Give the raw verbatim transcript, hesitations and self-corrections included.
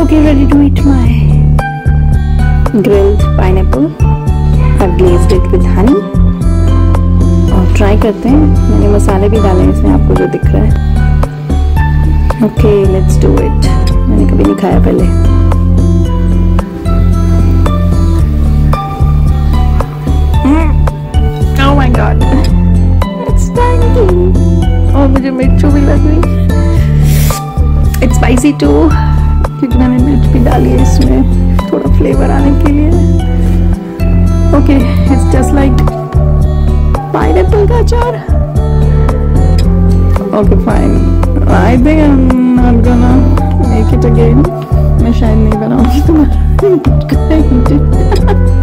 Okay, ready to eat my grilled pineapple. I've glazed it with honey. और try करते हैं. मैंने मसाले भी डाले हैं इसमें, आपको जो दिख रहा है. Okay, let's do it. मैंने कभी नहीं खाया पहले. Oh my god, it's tangy. और मुझे मिर्च भी लग रही. इट्स स्पाइसी टू, क्योंकि मैंने मिर्च भी डाली है इसमें थोड़ा फ्लेवर आने के लिए. Okay, it's just like pineapple का अचार. Okay fine, I think I am not gonna make it again. मैं शायद नहीं बनाऊंगी तुम्हारा.